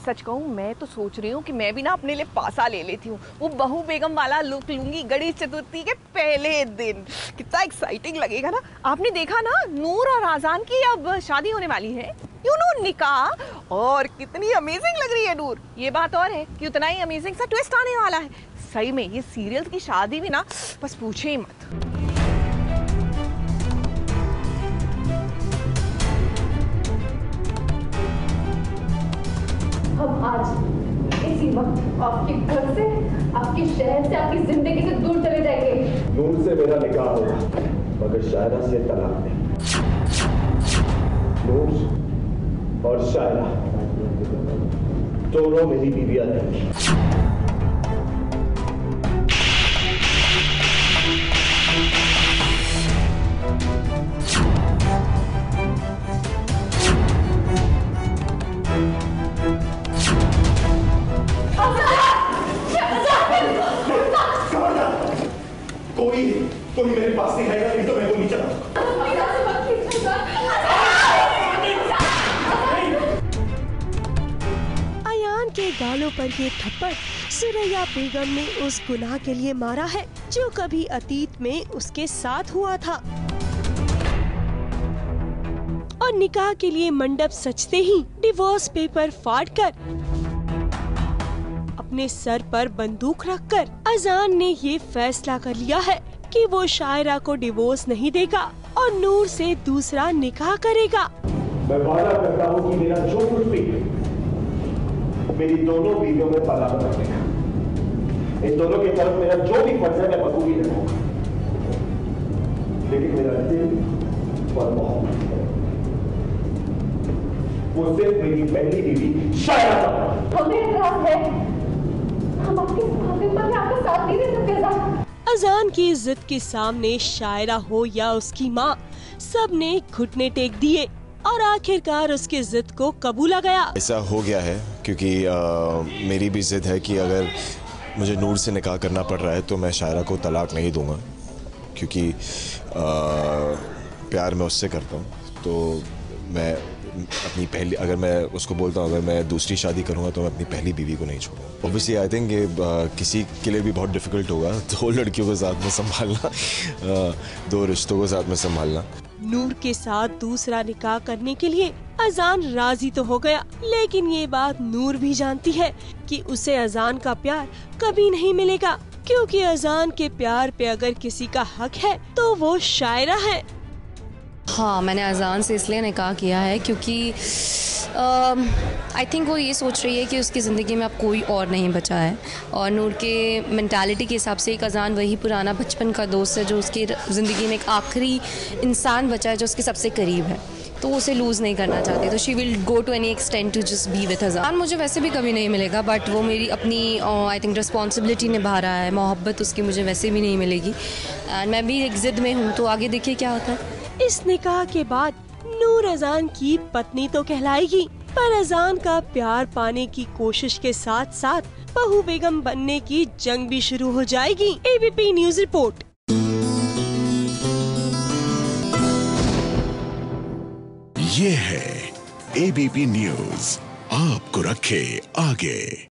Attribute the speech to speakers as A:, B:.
A: सच कहूँ मैं तो सोच रही हूँ कि मैं भी ना अपने लिए पासा ले लेती हूँ, वो बहू बेगम वाला लुक लूंगी गणेश चतुर्थी के पहले दिन। कितना एक्साइटिंग लगेगा ना। आपने देखा ना नूर और आजान की अब शादी होने वाली है, यू नो निकाह, और कितनी अमेजिंग लग रही है नूर। ये बात और है कि उतना ही अमेजिंग सा ट्विस्ट आने वाला है। सही में ये सीरियल्स की शादी भी ना बस पूछे ही मत।
B: हम आज इसी वक्त आपके घर से, आपके शहर से, आपकी जिंदगी से दूर चले जाएंगे।
C: नूर से मेरा निकाह होगा मगर शायरा से तलाक नहीं। नूर और शायरा दोनों मेरी बीवियां नहीं। कोई मेरे पास नहीं आएगा, नहीं तो मैं गोली चलाऊंगा।
D: अयान के गालों पर ये थप्पड़ सुरैया बेगम ने उस गुनाह के लिए मारा है जो कभी अतीत में उसके साथ हुआ था। और निकाह के लिए मंडप सजते ही डिवोर्स पेपर फाड़कर अपने सर पर बंदूक रखकर अजान ने ये फैसला कर लिया है कि वो शायरा को डिवोर्स नहीं देगा और नूर से दूसरा निकाह करेगा।
C: मैं वादा करता हूँ कि मेरा जो कुछ भी मेरी दोनों बीवियों में तलाक रखेगा। इन दोनों की तरफ मेरा जो भी फर्ज है मैं बखूबी रखूंगा, लेकिन मेरा दिल और मोहब्बत वो सिर्फ मेरी पहली बीवी शायरा।
B: हमें एतराज है, हम आपके साथ नहीं दे सकते।
D: अजान की जिद के सामने शायरा हो या उसकी माँ, सब ने घुटने टेक दिए और आखिरकार उसकी जिद को कबूला गया।
E: ऐसा हो गया है क्योंकि मेरी भी जिद है कि अगर मुझे नूर से निकाह करना पड़ रहा है तो मैं शायरा को तलाक नहीं दूंगा, क्योंकि प्यार मैं उससे करता हूँ। तो मैं अपनी पहली, अगर मैं उसको बोलता हूँ अगर मैं दूसरी शादी करूँगा तो मैं अपनी पहली बीवी को नहीं छोड़ूंगा। ऑब्वियसली आई थिंक ये किसी के लिए भी बहुत डिफिकल्ट होगा, दो लड़कियों को साथ में संभालना, दो रिश्तों को साथ में संभालना।
D: नूर के साथ दूसरा निकाह करने के लिए अजान राजी तो हो गया, लेकिन ये बात नूर भी जानती है कि उसे अजान का प्यार कभी नहीं मिलेगा, क्योंकि अजान के प्यार पे अगर किसी का हक है तो वो शायरा है।
F: हाँ, मैंने अजान से इसलिए निकाह किया है क्योंकि आई थिंक वो ये सोच रही है कि उसकी ज़िंदगी में अब कोई और नहीं बचा है, और नूर के मेंटालिटी के हिसाब से एक अजान वही पुराना बचपन का दोस्त है जो उसकी ज़िंदगी में एक आखिरी इंसान बचा है जो उसके सबसे करीब है, तो वो उसे लूज़ नहीं करना चाहती। तो she will go to any extent to just be with Azaan. मुझे वैसे भी कभी नहीं मिलेगा, बट वो मेरी अपनी आई थिंक रिस्पॉन्सिबिलिटी निभा रहा है, मोहब्बत उसकी मुझे वैसे भी नहीं मिलेगी, एंड मैं भी एक ज़िद में हूँ, तो आगे देखिए क्या होता है।
D: इस निकाह के बाद नूर अजान की पत्नी तो कहलाएगी, पर अजान का प्यार पाने की कोशिश के साथ साथ बहू बेगम बनने की जंग भी शुरू हो जाएगी। ABP news report.
G: ये है एबीपी न्यूज, आपको रखे आगे।